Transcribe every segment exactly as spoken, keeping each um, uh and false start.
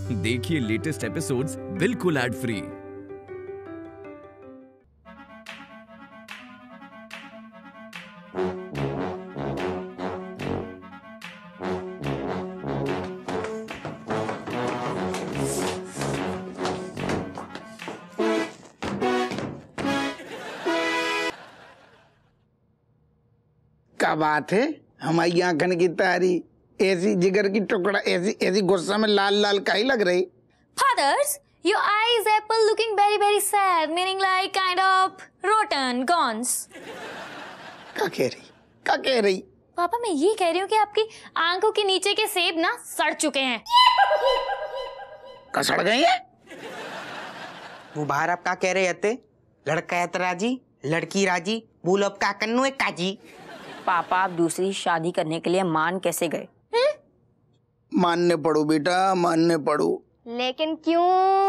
देखिए latest episodes बिल्कुल ad free. क्या बात है, हमारी आंखन की तारी ऐसी जिगर की टुकड़ा ऐसी ऐसी गुस्सा में लाल लाल काहे लग रही? Fathers, your eyes apple looking very very sad, meaning like kind of rotten, gone. क्या कह रही? क्या कह रही? पापा मैं ये कह रही हूँ कि आपकी आंखों के नीचे के सेब ना सड़ चुके हैं। क्या सड़ गए हैं? वो बाहर आप क्या कह रहे थे? लड़का है राजी, लड़की राजी, बोलो अब क्या करनो है काजी? पापा आप दूसरी शादी करने के लिए मान कैसे गए? मानने पड़ो बेटा, मानने पड़ो। लेकिन क्यों?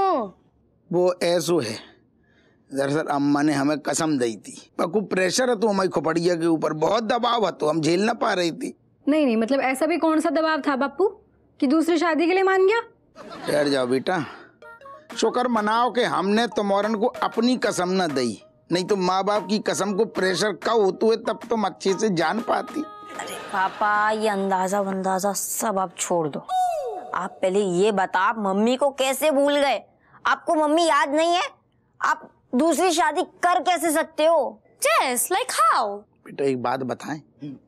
वो ऐसो है, दरअसल अम्मा ने हमें कसम दी थी, पक्कू प्रेशर है तो हमारी खोपड़िया के ऊपर बहुत दबाव है तो हम झेल ना पा रही थी। नहीं नहीं मतलब ऐसा भी कौन सा दबाव था बापू कि दूसरी शादी के लिए मान गया? ठहर जाओ बेटा, शुक्र मनाओ कि हमने तुम्हारन को अपनी कसम न दी, नहीं तो माँ बाप की कसम को प्रेशर कब होते हुए तब तुम अच्छे से जान पाती। अरे पापा ये अंदाजा वंदाजा सब आप छोड़ दो। आप पहले ये बता आप मम्मी को कैसे भूल गए? आपको मम्मी याद नहीं है? आप दूसरी शादी कर कैसे सकते हो? Just like how? बेटा एक बात बताएं,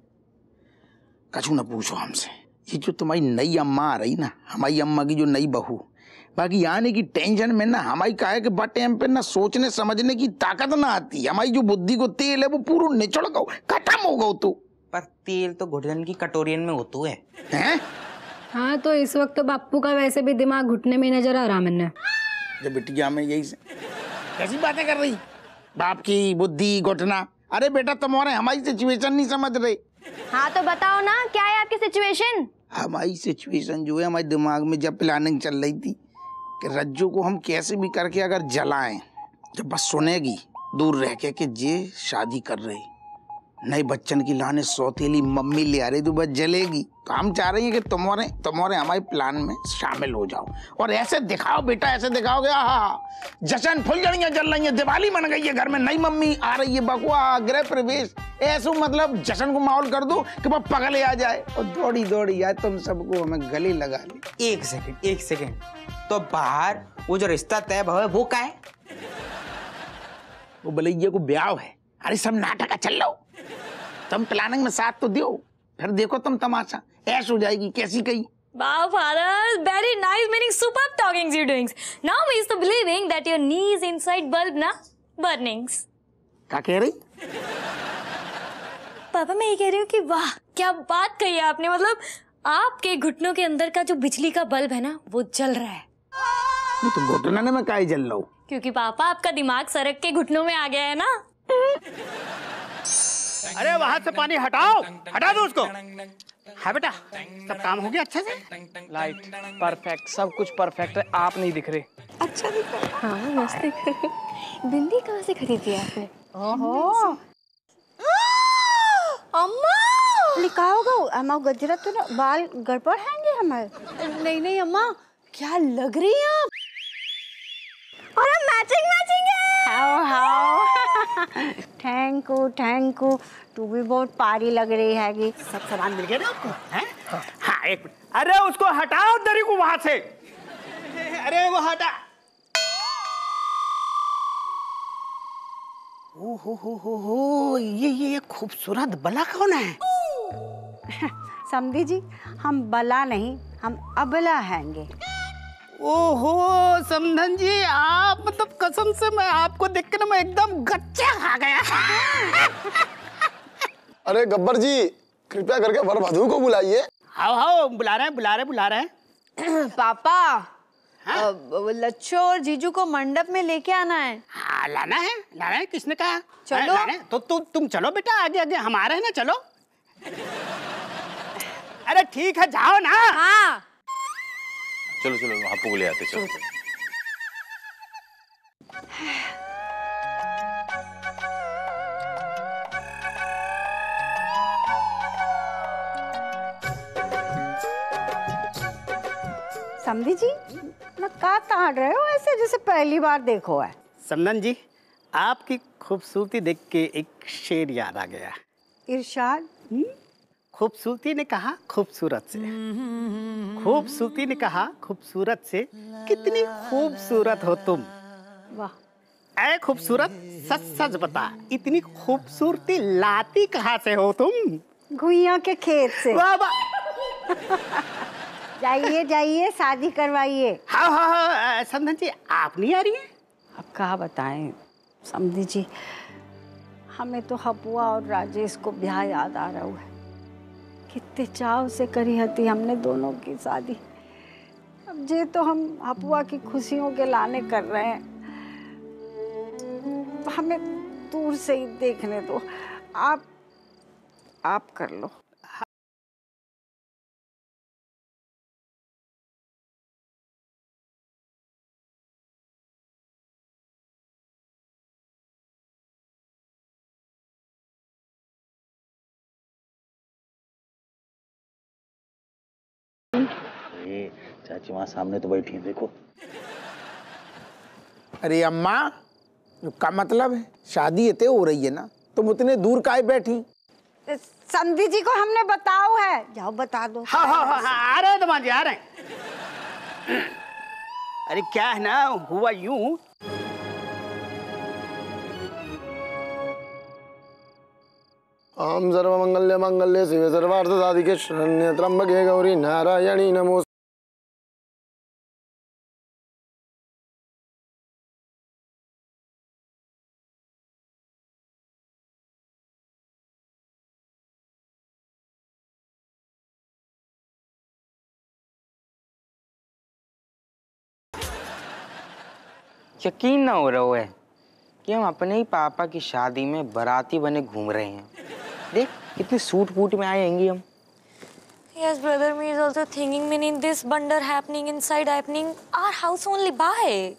कछु न पूछो हमसे, ये जो तुम्हारी नई अम्मा आ रही ना, हमारी अम्मा की जो नई बहू, बाकी आने की टेंशन में ना हमारी काहे के बट टाइम पे ना सोचने समझने की ताकत ना आती। हमारी जो बुद्धि को तेल है वो पूरा निचड़ गो, खत्म हो गो तू। पर तेल तो घुटन की कटोरियन में होता है। हैं? हाँ तो इस वक्त तो बापू का वैसे भी दिमाग घुटने में नजर आ रहा मैंने। जब बिटिया में यही से कैसी बातें कर रही, बाप की बुद्धि घुटना। अरे बेटा तुम्हारे हमारी सिचुएशन नहीं समझ रहे। हाँ तो बताओ ना क्या है आपकी सिचुएशन? हमारी सिचुएशन जो है, हमारे दिमाग में जब प्लानिंग चल रही थी कि रज्जू को हम कैसे भी करके अगर जलाएं, जब बस सुनेगी दूर रह के कि ये शादी कर रही, नए बच्चन की लाने सौतेली मम्मी ले आ रही, तो बस जलेगी। तो हम चाह रहे हैं कि तुम्हारे तुम्हारे हमारे प्लान में शामिल हो जाओ और ऐसे दिखाओ बेटा, ऐसे दिखाओगे हाँ जश्न फुलझड़ियाँ जल रही है, दिवाली मन गई है, घर में नई मम्मी आ रही है, बकुआ गृह प्रवेश, ऐसा मतलब जश्न को माहौल कर दो कि बस पगले आ जाए और दौड़ी दौड़ी आए तुम सबको हमें गले लगा ले। एक सेकंड एक सेकंड, तो बाहर वो जो रिश्ता तय है वो क्या है? वो भले को ब्याह है। अरे सब नाटक चल रहा, तुम प्लानिंग में साथ तो दो, फिर देखो तुम तमाशा, ऐश हो जाएगी कैसी कही। Wow, father, very nice, meaning superb talkings you're doing. Now we is to believing that your knees inside bulb na burnings. क्या कह रही? पापा मैं ये कह रही हूँ कि वाह क्या बात कही आपने, मतलब आपके घुटनों के अंदर का जो बिजली का बल्ब है ना वो जल रहा है। नहीं तो घुटने में काहे जल रहा हूँ? क्योंकि पापा आपका दिमाग सड़क के घुटनों में आ गया है ना। अरे वहां से पानी हटाओ, हटा दो उसको। हाँ बेटा सब काम हो गया अच्छे से? लाइट परफेक्ट, सब कुछ परफेक्ट है, आप नहीं दिख रहे। अच्छा दिख रहा है। हाँ मस्त दिख रहा है। बिंदी कहाँ से खरीदी आपने? ओहो अम्मा लिखा होगा अम्मा गजरा तो ना बाल गड़बड़ हैंगे हमारे। नहीं नहीं अम्मा क्या लग रही है आप? और हम मैचिंग मैचिंग है। हाओ हाओ थैंक यू थैंक यू, तू भी बहुत पारी लग रही है। सब सामान मिल गया ना आपको? हैं? हाँ एक मिनट, अरे उसको हटाओ दरी को वहां से। अरे वो हटा। ओ हो हो हो हो ये ये ये खूबसूरत बला कौन है? समझी जी हम बला नहीं हम अबला हैंगे। ओहो समधन जी, आप मतलब कसम से मैं आपको देखकर मैं एकदम गच्चा खा गया। अरे गब्बर जी कृपया करके वर वधू को बुलाइए। हाँ हाँ बुला रहे हैं बुला रहे हैं बुला रहे हैं। पापा हाँ? लच्छो और जीजू को मंडप में लेके आना है। हाँ लाना है लाना है, किसने कहा? चलो है, तो तु, तुम चलो बेटा आगे आगे, हमारे है ना, चलो। अरे ठीक है जाओ ना। हाँ चलो चलो आपको को ले आते चलो, चलो। समझी जी ना का ताड़ रहे हो ऐसे जैसे पहली बार देखो है। समधन जी, आपकी खूबसूरती देख के एक शेर याद आ गया। इरशाद। खूबसूरती ने कहा खूबसूरत से, खूबसूरती ने कहा खूबसूरत से, कितनी खूबसूरत हो तुम। वाह। ऐ खूबसूरत, सच सच बता, इतनी खूबसूरती लाती कहाँ से हो तुम? घुइया के खेत से। वाह वाह। जाइए जाइए शादी करवाइए। हाँ हाँ हाँ समधन जी, आप नहीं आ रही हैं? अब कहा बताएं समझी जी, हमें तो हपुआ और राजेश को ब्याह याद आ रहा है। कितने चाव से करी हती हमने दोनों की शादी। अब जे तो हम हपुआ की खुशियों के लाने कर रहे हैं, हमें दूर से ही देखने दो। आप आप कर लो। चाची वहाँ सामने तो बैठी है, देखो। अरे अम्मा, का मतलब है? शादी इतने हो रही है ना, तुम उतने दूर काहे बैठी? समधी जी को हमने बताओ है, जाओ बता दो। हाँ हाँ हाँ, हाँ आ रहे हैं दमाद जी, आ रहे हैं। अरे क्या है ना, हुआ यूं, आम सर्वमंगल्य मंगल्य शिवे सर्वार्थ साधिके शरण्य त्र्यंबके गौरी नारायणी नमोस्तुते। यकीन ना हो रहा है कि हम अपने ही पापा की शादी में बाराती बने घूम रहे हैं। देख कितने सूट बूट में आएंगे हम। Yes, brother, me is also thinking, meaning this blunder happening inside happening our house only by.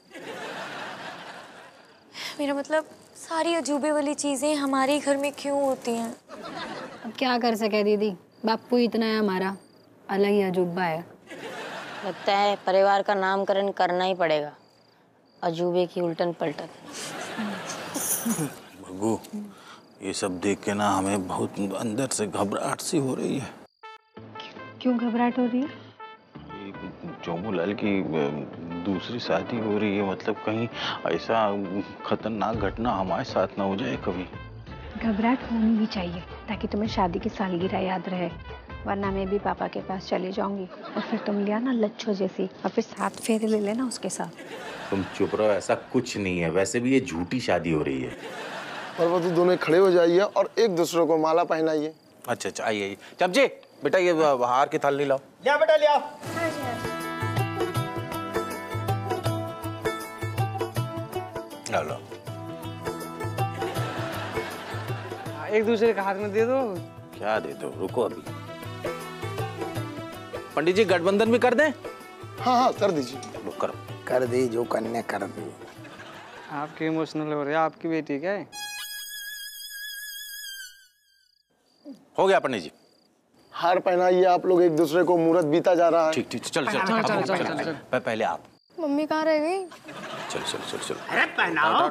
मेरा मतलब सारी अजूबे वाली चीजें हमारे घर में क्यों होती हैं? अब क्या कर सके दीदी, बापू इतना है हमारा, अलग ही अजूबा है। लगता है परिवार का नामकरण करना ही पड़ेगा, अजूबे की उल्टन पलटन। भगू, ये सब देख के ना हमें बहुत अंदर से घबराहट सी हो रही है। क्यों घबराहट हो रही है? चोमूलाल की दूसरी शादी हो रही है, मतलब कहीं ऐसा खतरनाक घटना हमारे साथ ना हो जाए कभी। घबराहट होनी भी चाहिए ताकि तुम्हें शादी की सालगिरह याद रहे, वरना मैं भी पापा के पास चली जाऊंगी और फिर तुम लिया ना लच्छो जैसी और फिर साथ फेरे ले लेना उसके साथ। तुम चुप रहो, ऐसा कुछ नहीं है। वैसे भी ये झूठी शादी हो रही है। और वो तो दोनों खड़े हो जाइए और एक दूसरे को माला पहनाइए। अच्छा अच्छा, आइए आइए। चमचे बेटा, ये हार की थाली लाओ। लिया बेटा, लिया। लो। एक दूसरे के हाथ में दे दो। क्या दे दो, रुको अभी। पंडित जी गठबंधन भी कर दें? हाँ हाँ कर दीजिए। रुक करो। कर दे जो करने कर दे। आपके इमोशनल हो रहे हैं, आपकी बेटी क्या है? हो गया पंडित जी। हार पहनाइए आप लोग एक दूसरे को, मुहूर्त बीता जा रहा है। ठीक ठीक, चलो चलो चलो चलो चलो। पहले आप। मम्मी कहाँ रह गई? चलो चलो चलो चलो। अरे पहनाओ।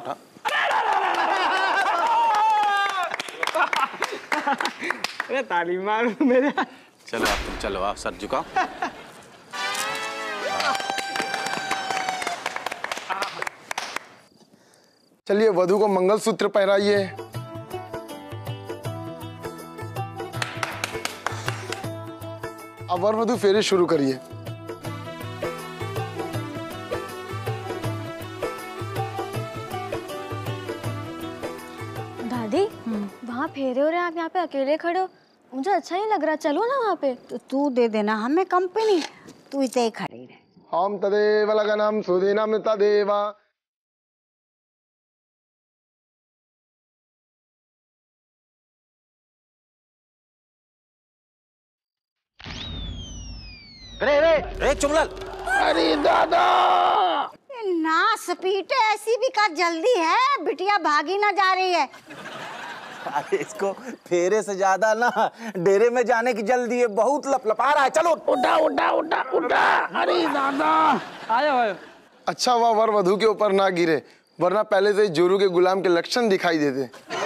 अरे ताली मारो मेरे। चलो आप, तुम चलो, आप सर झुकाओ। चलिए वधू को मंगलसूत्र पहनाइए। अब वर वधू फेरे शुरू करिए। दादी, वहाँ फेरे हो रहे हैं, आप यहाँ पे अकेले खड़े हो, मुझे अच्छा नहीं लग रहा। चलो ना वहाँ पे। तो तू दे देना हमें कंपनी, तू इसे ही खड़ी रहे। हम तदेव लगनम सुदिनम तदेव। रे रे रे चुमलाल। अरे दादा, ना स्पीड ऐसी भी का जल्दी है, बिटिया भागी ना जा रही है। अरे इसको फेरे से ज्यादा ना डेरे में जाने की जल्दी है, बहुत लपलपा रहा है। चलो उठा उठा उठा उठा। अरे दादा आयो आयो। अच्छा हुआ वर वधू के ऊपर ना गिरे, वरना पहले से जोरू के गुलाम के लक्षण दिखाई देते।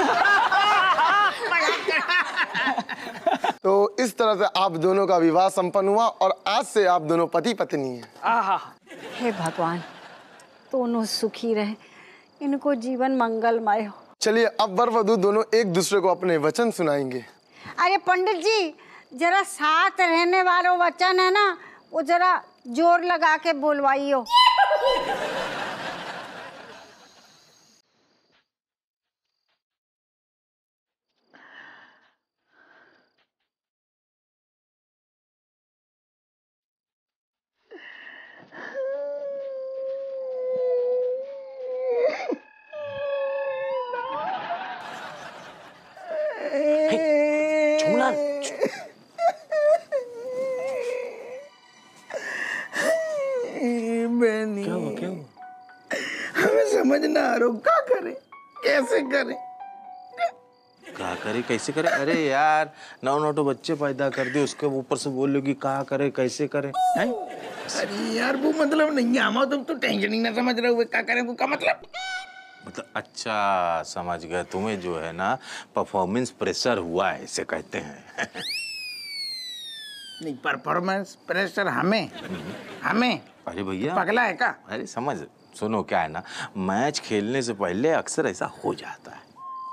तो इस तरह से आप दोनों का विवाह संपन्न हुआ और आज से आप दोनों पति पत्नी हैं। हे भगवान, दोनों सुखी रहे, इनको जीवन मंगलमय हो। चलिए अब वर वधू दोनों एक दूसरे को अपने वचन सुनाएंगे। अरे पंडित जी, जरा साथ रहने वालों वचन है ना, वो जरा जोर लगा के बोलवाइयो। बहनी क्या हुआ क्या हुआ? हमें समझ ना आ रहा, क्या करें कैसे करें? क्या करे कैसे करे? अरे यार नौ नौ तो बच्चे पैदा कर दिए, उसके ऊपर से बोल लो कि क्या करे कैसे करे हैं? अरे यार वो मतलब नहीं है, हम तुम तो टेंशन ही ना समझ रहे हो, क्या करें वो का मतलब? मतलब अच्छा समझ गए, तुम्हें जो है ना परफॉर्मेंस प्रेशर हुआ है इसे कहते हैं। नहीं परफॉर्मेंस प्रेशर हमें हमें अरे भैया तो पगला है का? अरे समझ सुनो क्या है ना, मैच खेलने से पहले अक्सर ऐसा हो जाता है।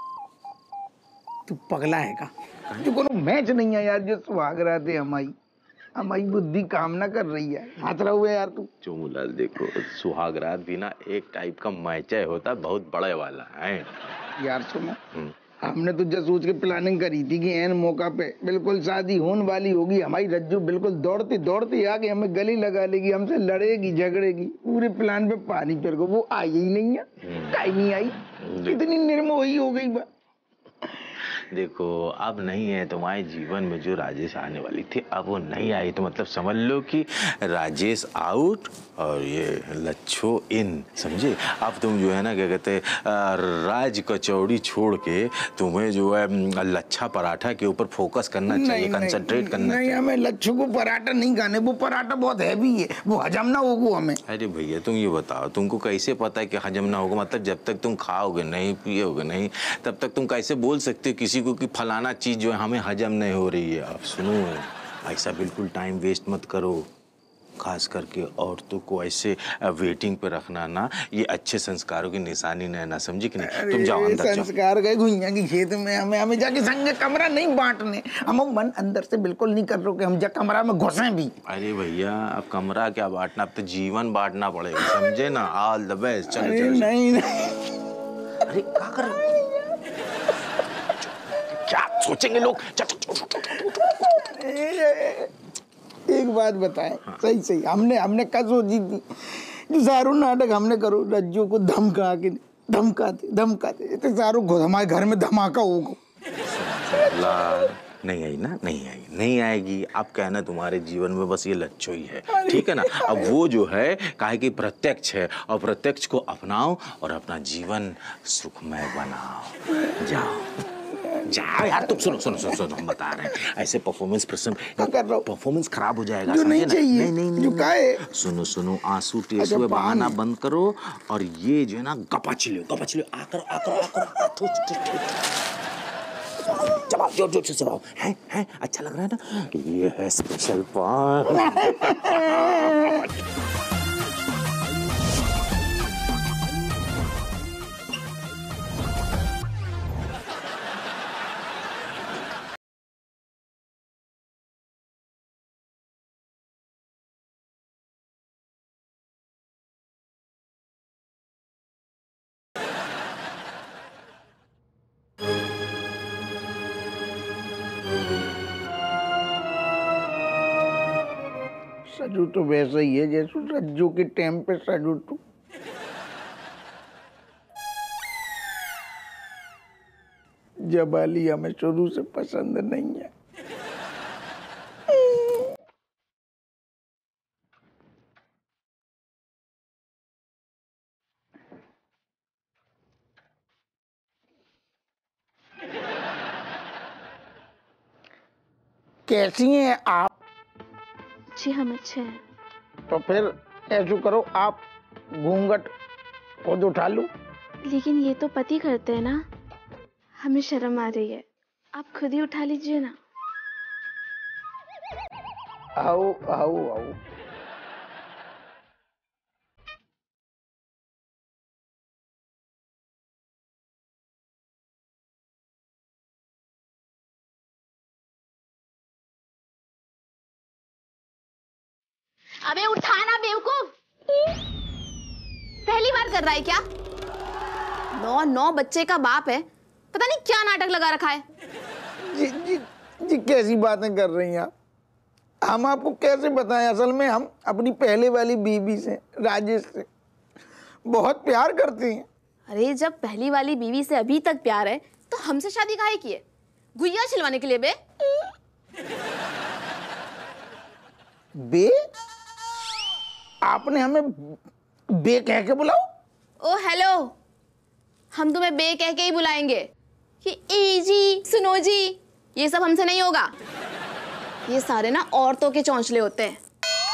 तू पगला है का? जो कोनो मैच नहीं है यार, जो सुहाग रात है हमारी हमारी बुद्धि काम ना कर रही है, हाथ रहा हुआ यार तू। चोमूलाल देखो, सुहाग रात भी ना एक टाइप का मैच होता है, बहुत बड़े वाला है यार। सुनो हमने तो जब सोच के प्लानिंग करी थी कि एन मौका पे बिल्कुल शादी होने वाली होगी, हमारी रज्जू बिल्कुल दौड़ती दौड़ती आके हमें गली लगा लेगी, हमसे लड़ेगी झगड़ेगी, पूरे प्लान पे पानी फिर को वो आई ही नहीं है, टाइम नहीं आई, इतनी निर्मोही हो गई बा। देखो अब नहीं है तुम्हारे जीवन में जो राजेश आने वाली थी, अब वो नहीं आई तो मतलब समझ लो कि राजेश आउट और ये लच्छो इन, समझे? अब तुम जो है ना क्या कहते राज कचौड़ी छोड़ के तुम्हें जो है लच्छा पराठा के ऊपर फोकस करना चाहिए, कंसंट्रेट करना नहीं, चाहिए। हमें लच्छू को पराठा नहीं खाने, वो पराठा बहुत हैवी है, वो हजम ना होगा हमें। अरे भैया तुम ये बताओ, तुमको कैसे पता है कि हजम ना होगा? मतलब जब तक तुम खाओगे नहीं पियोगे नहीं, तब तक तुम कैसे बोल सकते हो किसी को कि फलाना चीज जो है हमें हजम नहीं हो रही है? अब सुनो, ऐसा बिल्कुल टाइम वेस्ट मत करो, खास करके औरतों को ऐसे वेटिंग पे रखना ना, ये अच्छे संस्कारों की निशानी नहीं ना, समझी कि नहीं? तुम जाओ अंदर जाओ। संस्कार गए घुइया की खेत में, हमें हमें जाके संग कमरा नहीं बांटने, हम मन अंदर से बिल्कुल नहीं कर रहे कि हम जा कमरा में घुसे भी। अरे भैया अब कमरा क्या बांटना, अब तो जीवन बांटना पड़ेगा, समझे ना? All the best. चलो अरे चलो नहीं नहीं, अरे क्या कर रहे हो? क्या सोचेंगे लोग? एक बात बताएं, हाँ। सही सही हमने हमने कल सोची थी जो सारू नाटक हमने करो, रज्जू को धमका के धमकाते धमकाते तो सारू हमारे घर में धमाका होगा। नहीं आई ना, नहीं आई, नहीं आएगी। अब कहना तुम्हारे जीवन में बस ये लच्छो ही है, ठीक है ना? अब वो जो है काहे कि प्रत्यक्ष है, और प्रत्यक्ष को अपनाओ और अपना जीवन सुखमय बनाओ। जाओ जाओ यार, तुम सुनो सुनो सुनो सुनो, हम बता रहे हैं ऐसे परफॉर्मेंस परफॉर्मेंस खराब हो जाएगा, जो नहीं चाहिए, नहीं नहीं नहीं, नहीं। सुनो सुनो, आंसू टेस्ट हुए बहाना बंद करो और ये जो है ना गपच लो गपच लो, आकर आकर आकर चबाओ, जोर जोर से चबाओ, हैं हैं अच्छा लग रहा है ना? ये है स्पेशल पान। सजू तो वैसा ही है जैसे रज्जू के टाइम पे सजू तो। जबाली हमें शुरू से पसंद नहीं है। कैसी हैं आप? जी हम अच्छे हैं। तो फिर ऐसा करो, आप घूंघट खुद उठा लो। लेकिन ये तो पति करते हैं ना, हमें शर्म आ रही है, आप खुद ही उठा लीजिए ना। आओ आओ आओ। अबे उठाना बेवकूफ, पहली बार कर रहा है क्या? नौ नौ बच्चे का बाप है, पता नहीं क्या नाटक लगा रखा है। जी जी जी कैसी बातें कर रही हैं आप? हम आपको कैसे बताएं, असल में हम अपनी पहले वाली बीवी से, राजेश से बहुत प्यार करते हैं। अरे जब पहली वाली बीवी से अभी तक प्यार है तो हमसे शादी काहे की है? गुइया छिलवाने के लिए बे? बे? आपने हमें बे कह के बुलाओ। ओ हेलो, हम तुम्हें बे कह के ही बुलाएंगे कि ए जी, सुनो जी, ये सब हमसे नहीं होगा। ये सारे ना औरतों के चौंचले होते हैं।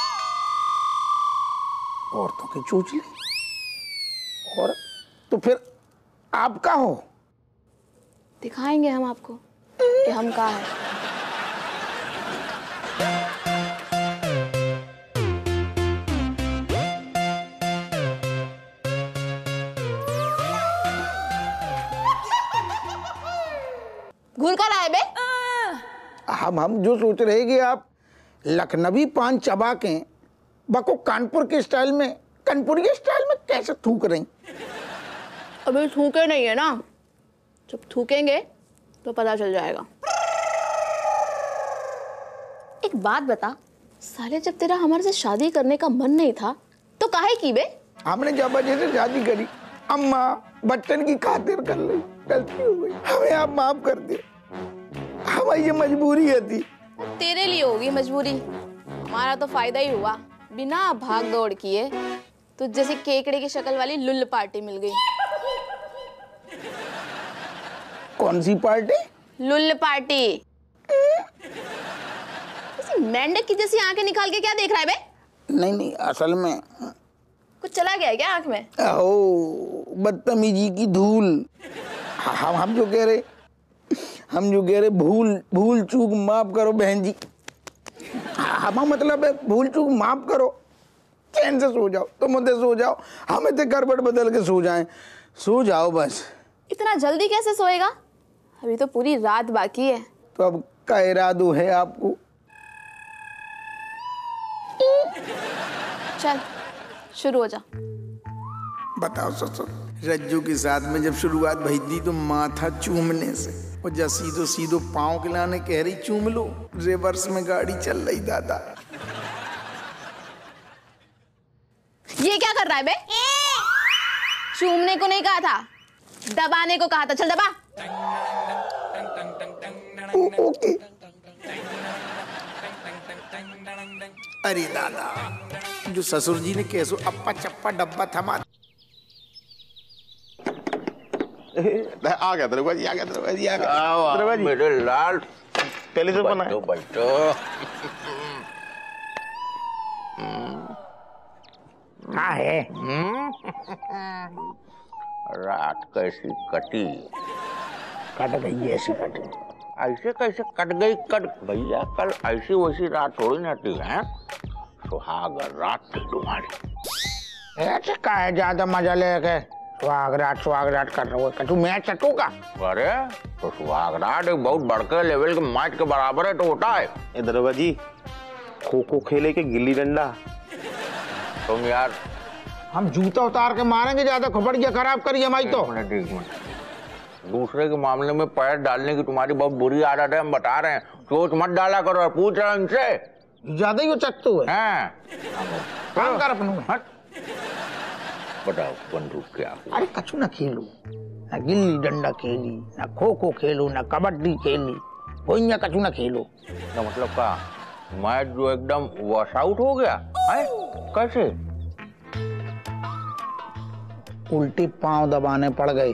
औरतों के चौंचले? और तो फिर आप का हो? दिखाएंगे हम आपको कि हम का है। घूर कर आए बे? हम हम जो सोच रहे कि आप लखनवी पान चबा के बको कानपुर के स्टाइल में, कानपुरी के स्टाइल में कैसे थूक रही? अभी थूके नहीं है ना, जब थूकेंगे तो पता चल जाएगा। एक बात बता साले, जब तेरा हमारे से शादी करने का मन नहीं था तो काहे की बे? हमने जब वजह से शादी करी, अम्मा बच्चन की खातिर कर ली, गलती हो गई, हमें आप माफ कर दे, हमारी ये मजबूरी है थी। तेरे लिए होगी मजबूरी, हमारा तो फायदा ही हुआ। बिना भाग दौड़ किए तो जैसे केकड़े की शक्ल वाली लुल्ल पार्टी मिल गई। कौन सी पार्टी? लुल्ल पार्टी। इसी मेंढक की जैसी आंखें निकाल के क्या देख रहा है बे? नहीं नहीं, असल में कुछ चला गया है क्या आंख में? ओ बदतमीजी की धूल। हम हम जो कह रहे हम जो कह रहे भूल भूल चूक माफ करो बहन जी। हम मतलब है भूल चूक माफ करो, चैन से सो जाओ, तुम मुझे सो जाओ, हमें तो करवट बदल के सो जाएं, सो जाओ बस। इतना जल्दी कैसे सोएगा? अभी तो पूरी रात बाकी है। तो अब का इरादो है आपको? चल शुरू हो जा। बताओ ससुर, रज्जू के साथ में जब शुरुआत भई थी तो माथा चूमने से, और जब सीधो सीधो पाँव खिलाने कह रही चूम लो, रिवर्स में गाड़ी चल रही दादा। ये क्या कर रहा है बे? चूमने को नहीं कहा था, दबाने को कहा था। चल दबा। ओ, ओके। अरे दादा, जो ससुर जी ने कैसो अप्पा चप्पा डब्बा थमा। आ गया तेरे भाई, आ गया तेरे भाई, आ गया तेरे भाई मेरे लाल। पहले से बना बैठो बैठो। हाँ है। रात कैसी कटी? कट गई ऐसी कटी। ऐसे कैसे कट गई? कट भैया, कल ऐसी वैसी रात थोड़ी ना थी है, सुहाग रात थी तुम्हारी। ऐसे का है ज्यादा मजा लेके सुहाग रात सुहाग रात कर रहे हो? तू मैच चटूगा? अरे तो सुहाग रात एक बहुत बड़के लेवल के मैच के बराबर है तो होता है। इधर बाजी, खो खो खेले के गिल्ली डंडा। तुम यार, हम जूता उतार के मारेंगे, ज्यादा खोपड़िया खराब करिए हमारी तो। दूसरे के मामले में पैर डालने की तुम्हारी बहुत बुरी आदत है, हम बता रहे हैं, सोच मत डाला करो। और पूछ रहे इनसे, ज्यादा ही चकतू है। हैं? काम कर अपनों। हट। बताओ बंदूक क्या? अरे कछु ना खेलू, ना गिल्ली डंडा खेली, ना खो खो खेलू, ना कबड्डी खेली, कोई ना कछु ना खेलो। तो मतलब का मैच जो एकदम वॉश आउट हो गया है? कैसे? उल्टी पांव दबाने पड़ गए।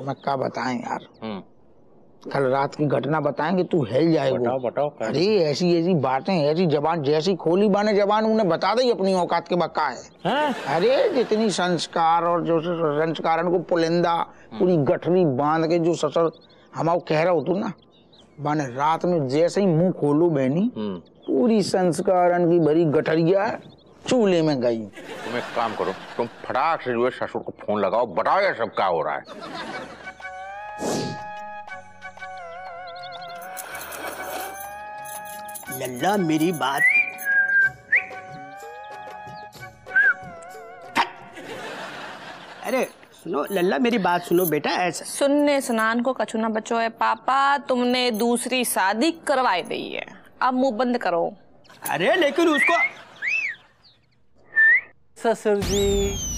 तुम्हें क्या बताएं यार, कल रात की घटना बताएंगे तू हिल जाएगा। बताओ बताओ। अरे ऐसी ऐसी बातें, ऐसी जबान जैसी खोली बाने जबान उन्हें बता दी अपनी औकात के बक्का है, है? अरे जितनी संस्कार और जो संस्कार को पुलिंदा पूरी गठरी बांध के जो ससुर हम कह रहा हो तू ना, बाने रात में जैसे ही मुंह खोलू बहनी पूरी संस्कारन की भरी गठरिया चूल्हे में गई। तुम एक काम करो, तुम फटाक से जो है ससुर को फोन लगाओ, बताओ ये सब क्या हो रहा है। लल्ला मेरी बात, अरे सुनो लल्ला मेरी बात सुनो बेटा। ऐसा सुनने स्नान को कछु ना बचो है पापा, तुमने दूसरी शादी करवाई दी है, अब मुंह बंद करो। अरे लेकिन उसको ससुर जी